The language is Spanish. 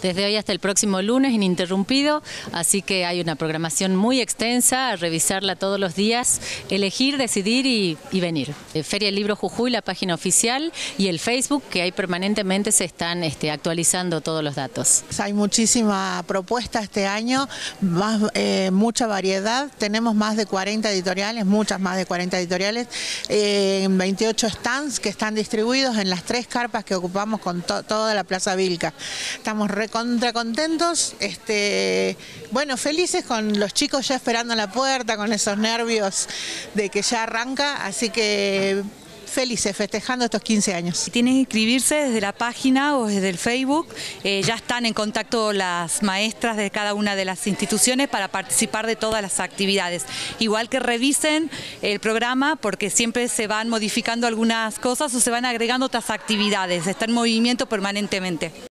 desde hoy hasta el próximo lunes ininterrumpido, así que hay una programación muy extensa, a revisarla todos los días, elegir, decidir y venir. Feria del Libro Jujuy, la página oficial, y el Facebook, que ahí permanentemente se están actualizando todos los datos. Hay muchísima propuesta este año, mucha variedad, tenemos más de 40 editoriales, muchas más de 40 editoriales, 28 stands que están distribuidos en las 3 carpas que ocupamos con toda la Plaza Vilca. Estamos recontra contentos, bueno, felices con los chicos ya esperando en la puerta, con esos nervios de que ya arranca, así que felices, festejando estos 15 años. Tienen que inscribirse desde la página o desde el Facebook, ya están en contacto las maestras de cada una de las instituciones para participar de todas las actividades. Igual que revisen el programa porque siempre se van modificando algunas cosas o se van agregando otras actividades, está en movimiento permanentemente.